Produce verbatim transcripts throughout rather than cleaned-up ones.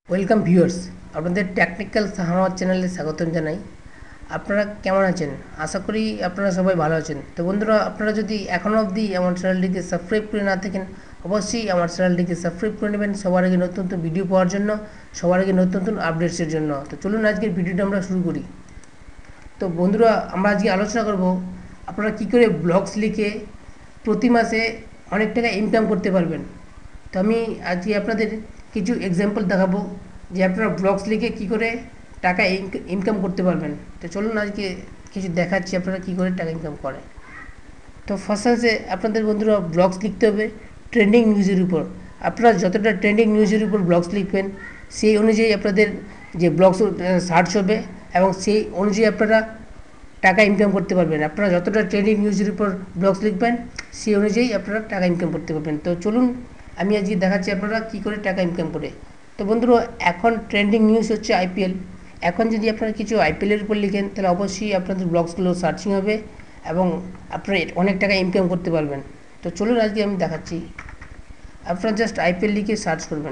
Welcome viewers, আপনাদের technical সাহামার চ্যানেলে স্বাগতম জানাই। আপনারা কেমন আছেন? আশা করি আপনারা সবাই ভালো আছেন। তো বন্ধুরা, আপনারা যদি এখনও অবধি আমার চ্যানেলটিকে সাবস্ক্রাইব করে না থাকেন, অবশ্যই আমার চ্যানেলটিকে সাবস্ক্রাইব করে নেবেন সবার আগে নতুন নতুন ভিডিও পাওয়ার জন্য, সবার আগে নতুন নতুন আপডেটসের জন্য। তো চলুন আজকের ভিডিওটা আমরা শুরু করি। তো বন্ধুরা, আমরা আজকে আলোচনা করব আপনারা কী করে ব্লগস লিখে প্রতি মাসে অনেক টাকা ইনকাম করতে পারবেন। তো আমি আজকে আপনাদের কিছু এক্সাম্পল দেখাবো যে আপনারা ব্লগস লিখে কী করে টাকা ইনকাম করতে পারবেন। তো চলুন আজকে কিছু দেখাচ্ছি আপনারা কী করে টাকা ইনকাম করে। তো ফার্স্ট আছে আপনাদের বন্ধুরা ব্লগস লিখতে হবে ট্রেন্ডিং নিউজের উপর। আপনারা যতটা ট্রেন্ডিং নিউজের উপর ব্লগস লিখবেন সেই অনুযায়ী আপনাদের যে ব্লগস সার্চ হবে এবং সেই অনুযায়ী আপনারা টাকা ইনকাম করতে পারবেন। আপনারা যতটা ট্রেন্ডিং নিউজের উপর ব্লগস লিখবেন সেই অনুযায়ী আপনারা টাকা ইনকাম করতে পারবেন। তো চলুন আমি আজকে দেখাচ্ছি আপনারা কী করে টাকা ইনকাম করে। তো বন্ধুরা, এখন ট্রেন্ডিং নিউজ হচ্ছে আইপিএল। এখন যদি আপনারা কিছু আইপিএলের উপর লিখেন তাহলে অবশ্যই আপনাদের ব্লগসগুলো সার্চিং হবে এবং আপনারা অনেক টাকা ইনকাম করতে পারবেন। তো চলুন আজকে আমি দেখাচ্ছি। আপনারা জাস্ট আইপিএল লিখে সার্চ করবেন।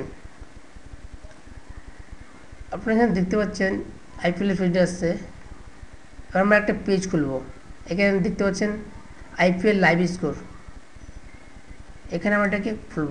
আপনারা এখানে দেখতে পাচ্ছেন আইপিএলের পেজে আসছে। এবার আমরা একটা পেজ খুলব। এখানে দেখতে পাচ্ছেন আইপিএল লাইভ স্কোর। এখানে আমরা এটাকে খুলব।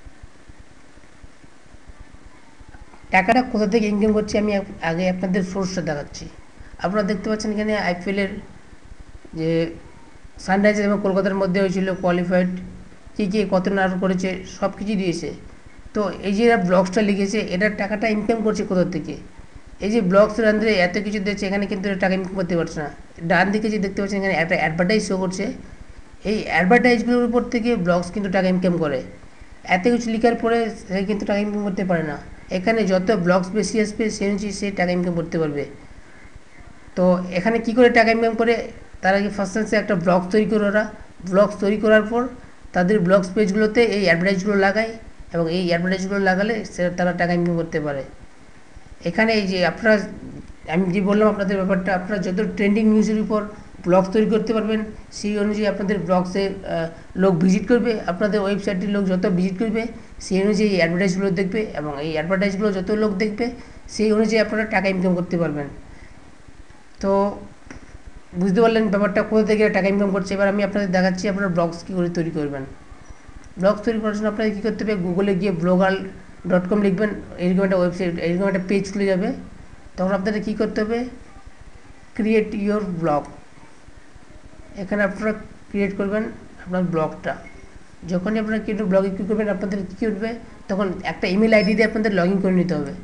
টাকাটা কোথা থেকে ইনকাম করছি আমি আগে আপনাদের সোর্সটা দেখাচ্ছি। আপনারা দেখতে পাচ্ছেন এখানে আইপিএলের যে সানরাইজার্স এবং কলকাতার মধ্যে হয়েছিল কোয়ালিফাইড, কী কী কত রান করেছে সব কিছু দিয়েছে। তো এই যে ব্লগসটা লিখেছে এটার টাকাটা ইনকাম করছে কোথা থেকে। এই যে ব্লগসের আন্দারে এত কিছু দিচ্ছে, এখানে কিন্তু টাকা ইনকাম করতে পারছে না। ডান দিকে যে দেখতে পাচ্ছেন এখানে একটা অ্যাডভার্টাইজ শো করছে। এই অ্যাডভার্টাইজগুলোর উপর থেকে ব্লগস কিন্তু টাকা ইনকাম করে। এত কিছু লেখার পরে সে কিন্তু টাকা ইনকাম করতে পারে না। এখানে যত ব্লগস বেশি আসবে সে অনুযায়ী সে টাকা ইনকাম করতে পারবে। তো এখানে কি করে টাকা ইনকাম করে, তার আগে ফার্স্ট টাইমসে একটা ব্লগ তৈরি করে ওরা ব্লগস তৈরি করার পর তাদের ব্লগস পেজগুলোতে এই অ্যাডভার্টাইজগুলো লাগায় এবং এই অ্যাডভার্টাইজগুলো লাগালে সে তারা টাকা ইনকাম করতে পারে। এখানে এই যে আপনারা, আমি যে বললাম আপনাদের ব্যাপারটা, আপনারা যত ট্রেন্ডিং নিউজের উপর ব্লগ তৈরি করতে পারবেন সেই অনুযায়ী আপনাদের ব্লগসে লোক ভিজিট করবে। আপনাদের ওয়েবসাইটের লোক যত ভিজিট করবে সেই অনুযায়ী এই অ্যাডভার্টাইজগুলো দেখবে এবং এই অ্যাডভার্টাইজগুলো যত লোক দেখবে সেই অনুযায়ী আপনারা টাকা ইনকাম করতে পারবেন। তো বুঝতে পারলেন ব্যাপারটা কোথা থেকে টাকা ইনকাম করছে। এবার আমি আপনাদের দেখাচ্ছি আপনারা ব্লগস কী করে তৈরি করবেন। ব্লগস তৈরি করার জন্য আপনাদের কী করতে হবে, গুগলে গিয়ে ব্লগার ডট কম লিখবেন। এরকম একটা ওয়েবসাইট, এরকম একটা পেজ খুলে যাবে। তখন আপনাদের কী করতে হবে, ক্রিয়েট ইয়োর ব্লগ। এখানে আপনারা ক্রিয়েট করবেন আপনার ব্লগটা। যখনই আপনারা ক্রিয়েট ব্লগে কী করবেন, আপনাদের কী উঠবে, তখন একটা ইমেল আইডি দিয়ে আপনাদের লগ ইন করে নিতে হবে।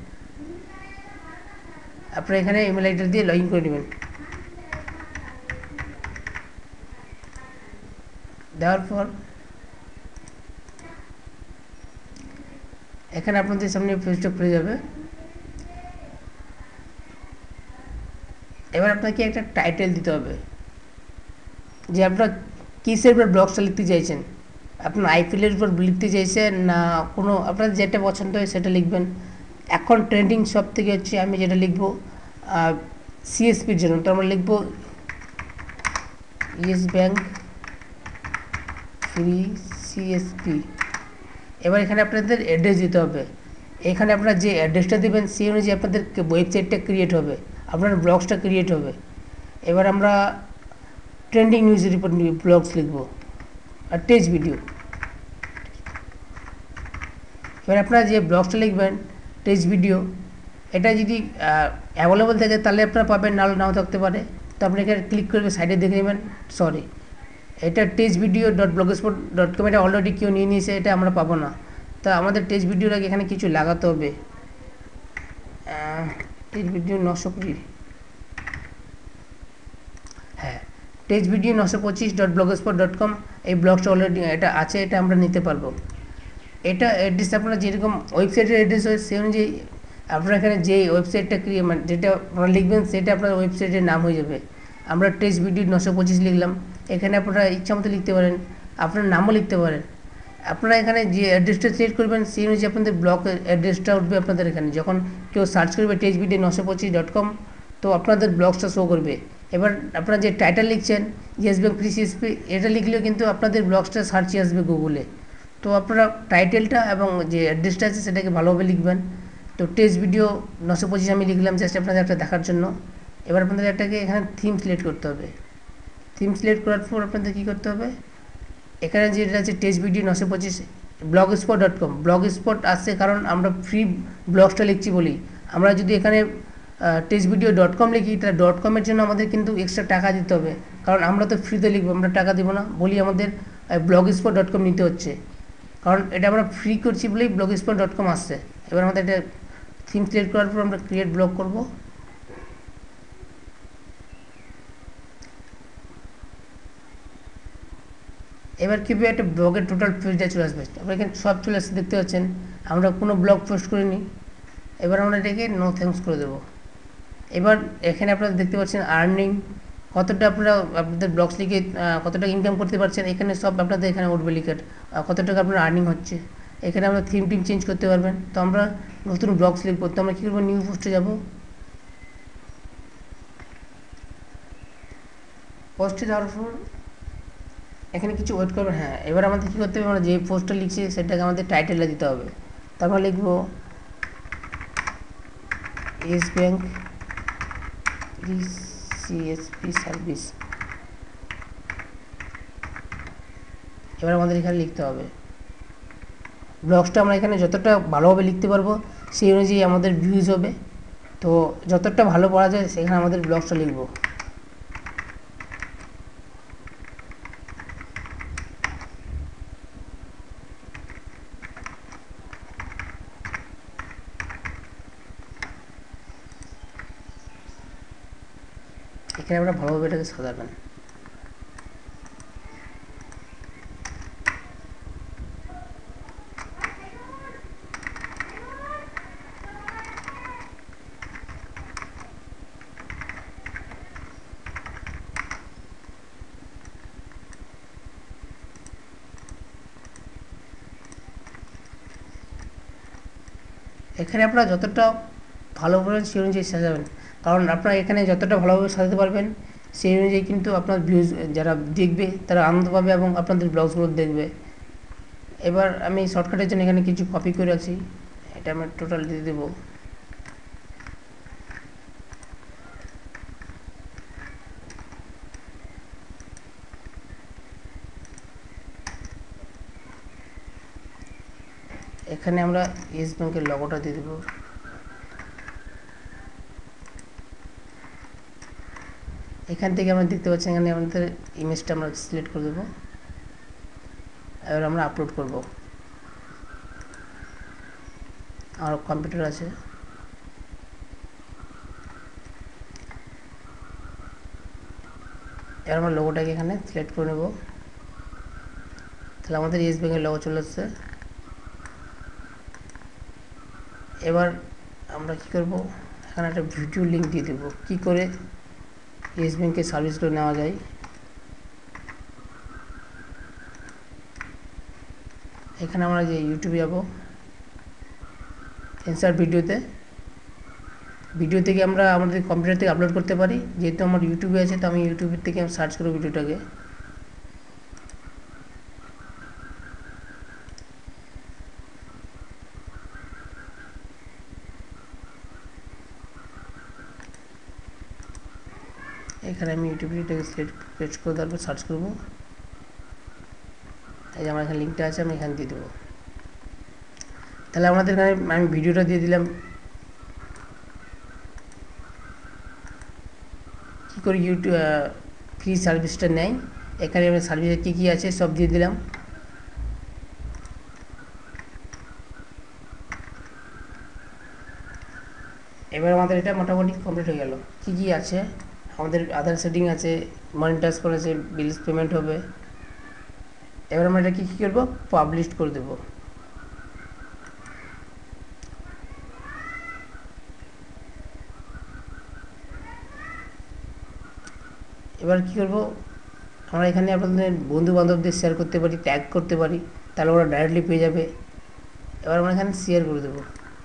আপনারা এখানে ইমেল আইডি দিয়ে লগ ইন করে নেবেন। দেওয়ার পর এখানে আপনাদের সামনে পেজটা খুলে যাবে। এবার আপনাকে একটা টাইটেল দিতে হবে যে আপনারা কিসের উপর ব্লগসটা লিখতে চাইছেন। আপনার আইপিএলের উপর লিখতে চাইছেন না কোনো আপনার যেটা পছন্দ হয় সেটা লিখবেন। এখন ট্রেন্ডিং সব থেকে হচ্ছে, আমি যেটা লিখবো সিএসপির জন্য, তো আমরা লিখবো ইয়েস ব্যাংক ফ্রি সিএসপি। এবার এখানে আপনাদের অ্যাড্রেস দিতে হবে। এখানে আপনারা যে অ্যাড্রেসটা দেবেন সেই অনুযায়ী আপনাদের ওয়েবসাইটটা ক্রিয়েট হবে, আপনার ব্লগসটা ক্রিয়েট হবে। এবার আমরা ট্রেন্ডিং নিউজের উপর ব্লগস লিখব আর টেক্সট ভিডিও। এবার আপনারা যে ব্লগসটা লিখবেন টেক্সট ভিডিও, এটা যদি অ্যাভেলেবল থাকে তাহলে আপনারা পাবেন, নাও নাও থাকতে পারে। তো আপনি এখানে ক্লিক করবে, সাইডে দেখে নেবেন। সরি, এটা text video dot blogspot dot com, এটা অলরেডি কেউ নিয়ে নিয়েছে, এটা আমরা পাবো না। তা আমাদের টেক্সট ভিডিওর আগে এখানে কিছু লাগাতে হবে। টেক্সট ভিডিও নশো কুড়ি, হ্যাঁ, টেক্সট ভিডিও নশো পঁচিশ ডট ব্লগস্পট ডট কম, এই ব্লগটা অলরেডি এটা আছে, এটা আমরা নিতে পারবো। এটা অ্যাড্রেস আপনারা যেরকম ওয়েবসাইটের অ্যাড্রেস হয় সেই অনুযায়ী আপনারা এখানে যে ওয়েবসাইটটা ক্রিয়ে মানে যেটা আপনারা লিখবেন সেটা আপনার ওয়েবসাইটের নাম হয়ে যাবে। আমরা টেক্সট ভিডিও নশো পঁচিশ লিখলাম। এখানে আপনারা ইচ্ছা মতো লিখতে পারেন, আপনার নামও লিখতে পারেন। আপনারা এখানে যে অ্যাড্রেসটা সিলেক্ট করবেন সেই অনুযায়ী আপনাদের ব্লগ অ্যাড্রেসটা উঠবে আপনাদের এখানে। যখন কেউ সার্চ করবে টেক্সট ভিডিও নশো পঁচিশ ডট কম, তো আপনাদের ব্লগসটা শো করবে। এবার আপনারা যে টাইটেল লিখছেন ইয়েস ব্যাংক ফ্রি সিএসপি, এটা লিখলেও কিন্তু আপনাদের ব্লগসটা সার্চে আসবে গুগলে। তো আপনারা টাইটেলটা এবং যে অ্যাড্রেসটা আছে সেটাকে ভালোভাবে লিখবেন। তো টেক্সট ভিডিও নশো পঁচিশ আমি লিখলাম জাস্ট আপনাদের একটা দেখার জন্য। এবার আপনাদের একটাকে এখানে থিম সিলেক্ট করতে হবে। থিম সিলেক্ট করার পর আপনাদের কী করতে হবে, এখানে যেটা আছে টেক্সট ভিডিও নশো পঁচিশ blog spot dot com, blog spot আসছে কারণ আমরা ফ্রি ব্লগসটা লিখছি বলি। আমরা যদি এখানে টেক্সট ভিডিও ডট কম লিখি তাহলে ডট কমের জন্য আমাদের কিন্তু এক্সট্রা টাকা দিতে হবে, কারণ আমরা তো ফ্রিতে লিখবো, আমরা টাকা দিব না বলি আমাদের ব্লগ স্পট ডট কম নিতে হচ্ছে, কারণ এটা আমরা ফ্রি করছি বলেই ব্লগ স্পট ডট কম আসছে। এবার আমাদের এটা থিম সিলেক্ট করার পর আমরা ক্রিয়েট ব্লগ করব। এবার কী হবে, একটা ব্লগের টোটাল পেজটা চলে আসবে, আমরা এখানে সব চলে আসছে দেখতে পাচ্ছেন, আমরা কোনো ব্লগ পোস্ট করিনি। এবার আমরা এটাকে নো থ্যাঙ্কস করে দেবো। এবার এখানে আপনারা দেখতে পাচ্ছেন আর্নিং, কতটা আপনারা আপনাদের ব্লগস লিখে কত টাকা ইনকাম করতে পারছেন, এখানে সব আপনাদের এখানে উঠবে লিখে কত টাকা আপনার আর্নিং হচ্ছে। এখানে আমরা থিম টিম চেঞ্জ করতে পারবেন। তো আমরা নতুন ব্লগস লিখবো, তো আমরা কী করবো, নিউ পোস্টে যাব। পোস্টে যাওয়ার পর এখানে কিছু ওয়েট করবেন। হ্যাঁ, এবার আমাদের কী করতে হবে, আমরা যে পোস্টটা লিখছি সেটাকে আমাদের টাইটেলটা দিতে হবে। তারপর লিখবো ইয়েস ব্যাংক সিএসপি সার্ভিস। এবার আমাদের এখানে লিখতে হবে ব্লগসটা আমরা এখানে যতটা ভালোভাবে লিখতে পারবো সেই অনুযায়ী আমাদের ভিউজ হবে। তো যতটা ভালো পড়া যায় সেখানে আমাদের ব্লগসটা লিখবো। এখানে আমরা ভালোভাবে এটাকে সাজাবেন। এখানে আপনারা যতটা ভালো বলবেন সেই অনুযায়ী সাজাবেন, কারণ আপনারা এখানে যতটা ভালোভাবে সাজাতে পারবেন সেই অনুযায়ী কিন্তু আপনার ভিউজ যারা দেখবে তারা আনন্দ পাবে এবং আপনাদের ব্লগসগুলো দেখবে। এবার আমি শর্টকাটের জন্য এখানে কিছু কপি করে আছি, এটা আমি টোটাল দিয়ে দেবো। এখানে আমরা ইয়েস ব্যাংকের লগোটা দিয়ে দেবো। এখান থেকে আমরা দেখতে পাচ্ছি এখানে আমাদের ইমেজটা আমরা সিলেক্ট করে দেবো। এবার আমরা আপলোড করব। আমার কম্পিউটার আছে, এবার আমরা লোগোটাকে এখানে সিলেক্ট করে নেব। তাহলে আমাদের ইয়েস ব্যাংকের লোগো চলে আসছে। এবার আমরা কি করব, এখানে একটা ভিডিও লিঙ্ক দিয়ে দেবো কী করে ইয়েস ব্যাংকের সার্ভিসগুলো নেওয়া যায়। এখানে আমরা যে ইউটিউবে যাব, ইনসার্ট ভিডিওতে, ভিডিও থেকে আমরা আমাদের কম্পিউটার থেকে আপলোড করতে পারি। যেহেতু আমার ইউটিউবে আছে তো আমি ইউটিউবের থেকে আমি সার্চ করব ভিডিওটাকে। এখানে আমি ইউটিউব ভিডিওটাকে সিলেক্ট পেস্ট করে তারপর সার্চ করব। এই যে আমার এখানে লিঙ্কটা আছে, আমি এখানে দিয়ে দেবো। তাহলে আমাদের এখানে আমি ভিডিওটা দিয়ে দিলাম কী করে ইউটিউব ফ্রি সার্ভিসটা নেয়। এখানে আমি সার্ভিসে কী কী আছে সব দিয়ে দিলাম। এবার আমাদের এটা মোটামুটি কমপ্লিট হয়ে গেল। কী কী আছে, আমাদের আধার সেটিং আছে, মনিটাইজ করেছে, বিলস পেমেন্ট হবে। এবার আমরা এটা কী কী করবো, পাবলিশ করে দেবো। এবার কী করবো, আমরা এখানে আপনাদের বন্ধু বান্ধবদের শেয়ার করতে পারি, ট্যাগ করতে পারি, তাহলে ওরা ডাইরেক্টলি পেয়ে যাবে। এবার আমরা এখানে শেয়ার করে দেবো।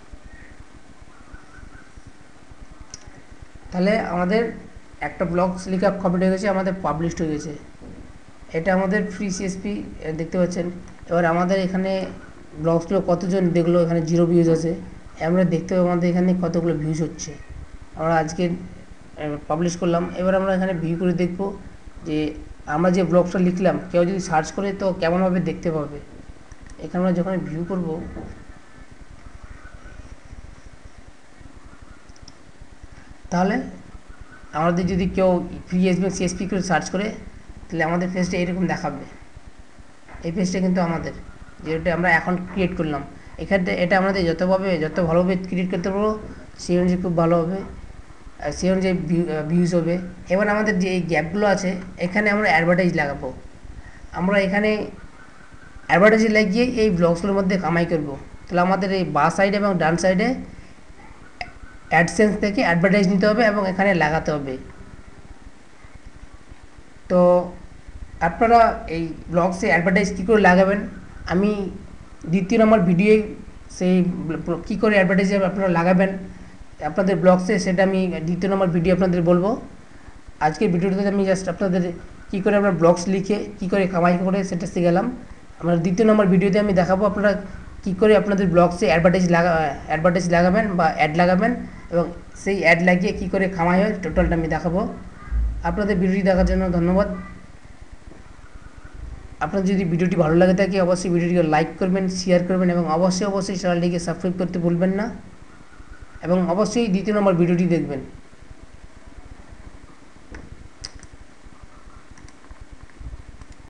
তাহলে আমাদের একটা ব্লগ লেখা কমপ্লিট হয়ে গেছে, আমাদের পাবলিশড হয়ে গেছে। এটা আমাদের ফ্রি সিএসপি দেখতে পাচ্ছেন। এবার আমাদের এখানে ব্লগসগুলো কতজন দেখলো, এখানে জিরো ভিউজ আছে, আমরা দেখতে পাবো আমাদের এখানে কতগুলো ভিউজ হচ্ছে। আমরা আজকে পাবলিশ করলাম, এবার আমরা এখানে ভিউ করে দেখব যে আমরা যে ব্লগটা লিখলাম কেউ যদি সার্চ করে তো কেমনভাবে দেখতে পাবে। এখানে আমরা যখন ভিউ করব, তাহলে আমাদের যদি কেউ পিএসপি সিএসপি করে সার্চ করে তাহলে আমাদের পেজটা এরকম দেখাবে। এই পেজটা কিন্তু আমাদের, যেটা আমরা এখন ক্রিয়েট করলাম, এখানে এটা আমাদের যতভাবে যত ভালোভাবে ক্রিয়েট করতে পারবো সেই অনুযায়ী খুব ভালো হবে, আর সেই অনুযায়ী ভিউজ হবে। এবার আমাদের যে এই গ্যাপগুলো আছে এখানে আমরা অ্যাডভার্টাইজ লাগাবো। আমরা এখানে অ্যাডভার্টাইজ লাগিয়ে এই ব্লগসগুলোর মধ্যে কামাই করব। তাহলে আমাদের এই বাঁ সাইডে এবং ডান সাইডে অ্যাডসেন্স থেকে অ্যাডভার্টাইজ নিতে হবে এবং এখানে লাগাতে হবে। তো আপনারা এই ব্লগসে অ্যাডভার্টাইজ কী করে লাগাবেন, আমি দ্বিতীয় নম্বর ভিডিওয়ে সেই কী করে অ্যাডভার্টাইজ আপনারা লাগাবেন আপনাদের ব্লগসে, সেটা আমি দ্বিতীয় নম্বর ভিডিও আপনাদের বলবো। আজকের ভিডিওটাতে আমি জাস্ট আপনাদের কী করে আমরা ব্লগস লিখে কী করে কামাই করে সেটা শিখালাম। আমরা দ্বিতীয় নম্বর ভিডিওতে আমি দেখাবো আপনারা কী করে আপনাদের ব্লগসে অ্যাডভার্টাইজ লাগা অ্যাডভার্টাইজ লাগাবেন বা অ্যাড লাগাবেন এবং সেই অ্যাড লাগিয়ে কী করে কামাই হয় টোটালটা আমি দেখাবো। আপনাদের ভিডিওটি দেখার জন্য ধন্যবাদ। আপনার যদি ভিডিওটি ভালো লাগে থাকে অবশ্যই ভিডিওটিকে লাইক করবেন, শেয়ার করবেন এবং অবশ্যই অবশ্যই চ্যানেলটিকে সাবস্ক্রাইব করতে ভুলবেন না এবং অবশ্যই দ্বিতীয় নম্বর ভিডিওটি দেখবেন।